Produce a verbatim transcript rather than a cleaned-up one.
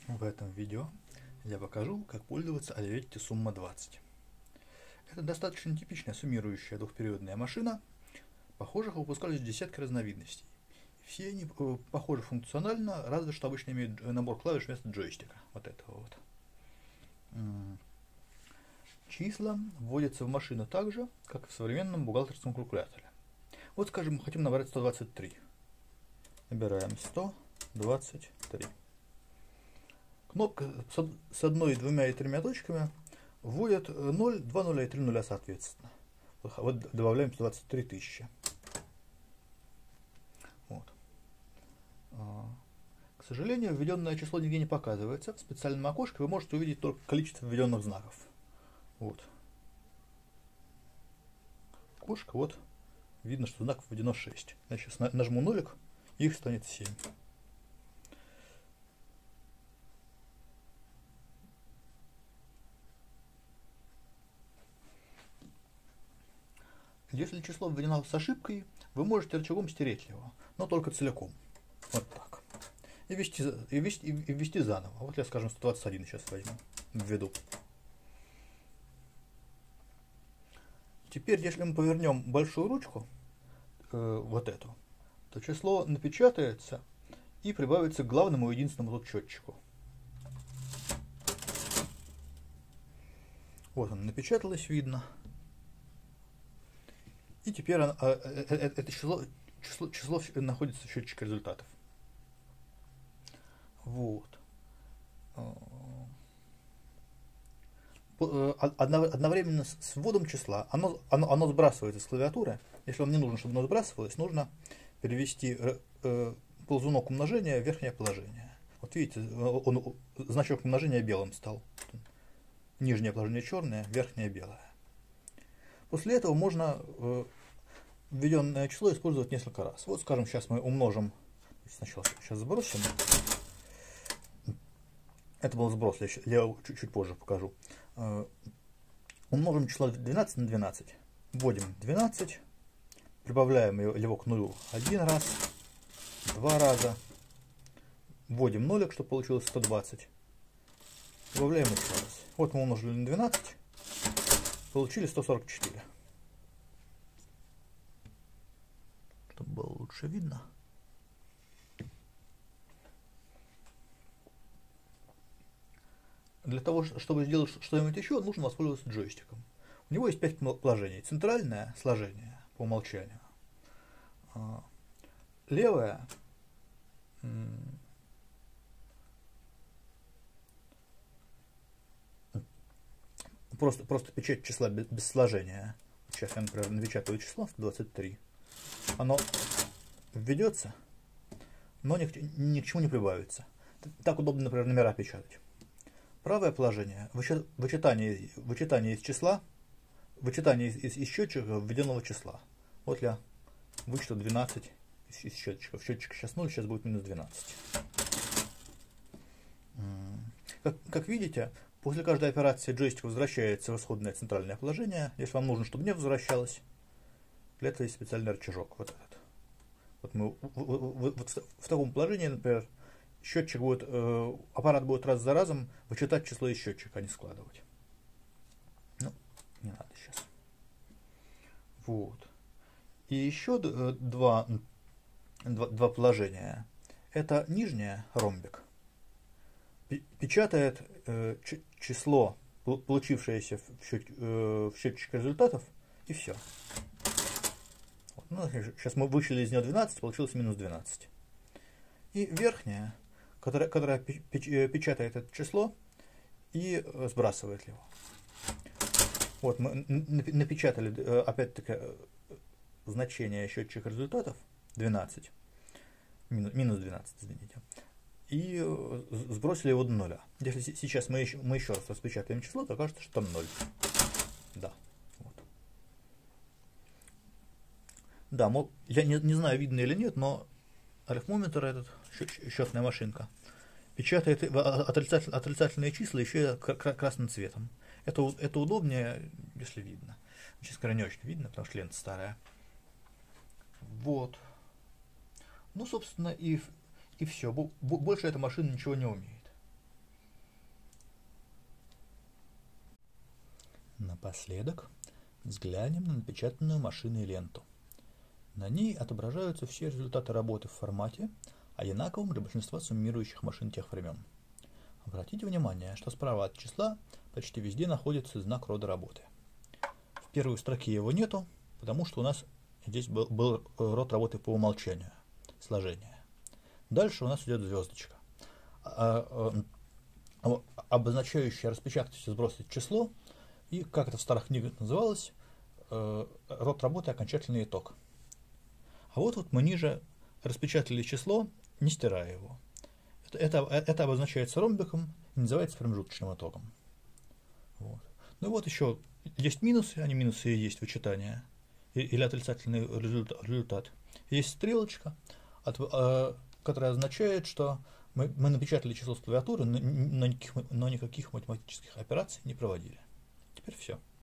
В этом видео я покажу, как пользоваться Olivetti Summa двадцать. Это достаточно типичная суммирующая двухпериодная машина. Похожих выпускались десятки разновидностей. Все они э, похожи функционально, разве что обычно имеют набор клавиш вместо джойстика. Вот этого вот. Числа вводятся в машину так же, как и в современном бухгалтерском калькуляторе. Вот, скажем, мы хотим набрать сто двадцать три. Набираем сто двадцать три. Кнопка с одной, двумя и тремя точками вводит ноль, два нуля и три нуля соответственно. Вот добавляем сто двадцать три тысячи. Вот. К сожалению, введенное число нигде не показывается. В специальном окошке вы можете увидеть только количество введенных знаков. Вот. Окошко, вот. Видно, что знаков введено шесть. Я сейчас нажму нолик, и их станет семь. Если число введено с ошибкой, вы можете рычагом стереть его, но только целиком. Вот так. И ввести, и ввести, и ввести заново. Вот я, скажем, сто двадцать один сейчас возьму, введу. Теперь, если мы повернем большую ручку, э, вот эту, то число напечатается и прибавится к главному единственному тут счетчику. Вот оно напечаталось, видно. И теперь оно, а, это число, число, число находится в счетчике результатов. Вот. Одновременно с вводом числа оно, оно, оно сбрасывается с клавиатуры. Если вам не нужно, чтобы оно сбрасывалось, нужно перевести э, ползунок умножения в верхнее положение. Вот видите, он, значок умножения белым стал. Нижнее положение черное, верхнее белое. После этого можно э, введенное число использовать несколько раз. Вот, скажем, сейчас мы умножим. Сначала сейчас сбросим. Это был сброс, я, я чуть, чуть позже покажу. Э, умножим число двенадцать на двенадцать. Вводим двенадцать. Прибавляем его к нулю один раз, два раза. Вводим нолик, чтобы получилось сто двадцать. Прибавляем еще раз. Вот мы умножили на двенадцать. Получили сто сорок четыре. Чтобы было лучше видно. Для того, чтобы сделать что-нибудь еще, нужно воспользоваться джойстиком. У него есть пять положений. Центральное сложение по умолчанию. Левое Просто, просто печать числа без, без сложения. Сейчас я, например, напечатаю число сто двадцать три. Оно введется, но ни, ни к чему не прибавится. Так удобно, например, номера печатать. Правое положение. Вычитание, вычитание из числа. Вычитание из, из, из счетчика введенного числа. Вот я вычту двенадцать из, из счетчика. В счетчике сейчас ноль, сейчас будет минус двенадцать. Как, как видите, после каждой операции джойстик возвращается в исходное центральное положение. Если вам нужно, чтобы не возвращалось, для этого есть специальный рычажок. Вот этот. Вот мы в, в, в, в таком положении, например, счетчик будет, э, аппарат будет раз за разом вычитать число из счетчика, а не складывать. Ну, не надо сейчас. Вот. И еще два, два, два положения. Это нижнее, ромбик, печатает э, число, получившееся в, счет, э, в счетчике результатов, и все. Вот. Ну, сейчас мы вычли из него двенадцать, получилось минус двенадцать. И верхнее, которое, которое печатает это число и сбрасывает его. Вот мы напечатали, опять-таки, значение счетчика результатов двенадцать, минус двенадцать, извините. И сбросили его до нуля. Если сейчас мы еще, мы еще раз распечатаем число, то окажется, что там ноль. Да. Вот. Да, мол, я не, не знаю, видно или нет, но арифмометр, этот, счетная машинка, печатает отрицатель, отрицательные числа еще и красным цветом. Это, это удобнее, если видно. Сейчас, скорее, не очень видно, потому что лента старая. Вот. Ну, собственно, и... И все. Больше эта машина ничего не умеет. Напоследок взглянем на напечатанную машиной ленту. На ней отображаются все результаты работы в формате, одинаковом для большинства суммирующих машин тех времен. Обратите внимание, что справа от числа почти везде находится знак рода работы. В первой строке его нету, потому что у нас здесь был, был род работы по умолчанию, сложение. Дальше у нас идет звездочка, а, а, обозначающая распечатать и сбросить число, и, как это в старых книгах называлось, э, род работы окончательный итог. А вот, вот мы ниже распечатали число, не стирая его. Это, это, это обозначается ромбиком и называется промежуточным итогом. Вот. Ну и вот еще есть минусы, они минусы и есть вычитание, или отрицательный результат. Есть стрелочка, от, э, которая означает, что мы, мы напечатали число с клавиатуры, но, но, никаких, но никаких математических операций не проводили. Теперь все.